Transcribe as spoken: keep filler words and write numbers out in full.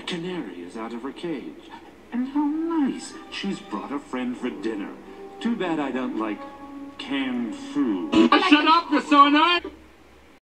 canary is out of her cage. And how nice. She's brought a friend for dinner. Too bad I don't like canned food. Shut up!